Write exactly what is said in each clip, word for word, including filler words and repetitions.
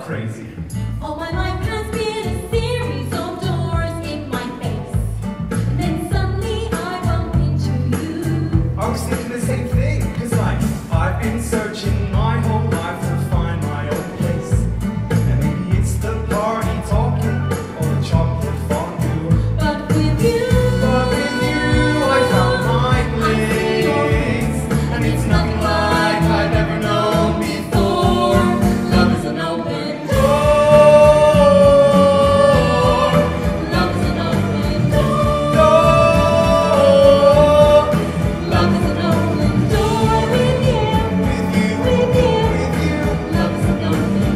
crazy. All my life has been a series of doors in my face. And then suddenly I bump into you. I was thinking the same thing, cause like, I've been searching my whole life to find my own place. And maybe it's the party talking, or the chocolate fondue. But with you, But with you, I found my place. And it's nothing like I've ever known before. love is an open door. Love is an open door. Love is an open door with you. With you, With you. with you. Love is an open door.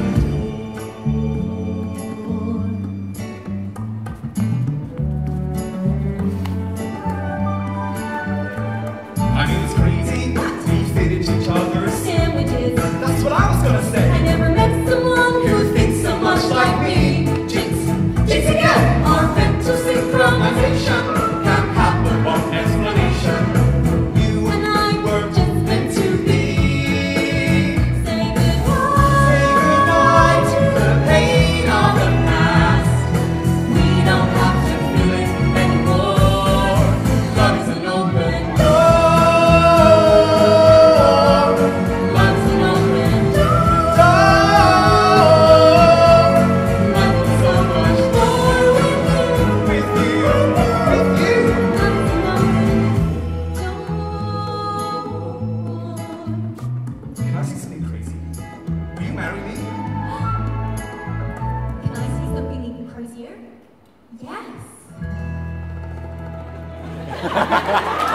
I mean, it's crazy. We fit into each other's. Sandwiches. That's what I was gonna say. I never met someone who thinks so much like me. Jinx, jinx again. Our mental synchronization Can't have but one explanation. You and I were just meant to be. Say goodbye. Say goodbye to the pain of the past. We don't have to feel it anymore. Love is an open door. Love is an open door. Love is so much more with you. With you, with you. Love is an open door. Can I say something crazy? Will you marry me? Can I say something even crazier? Yes.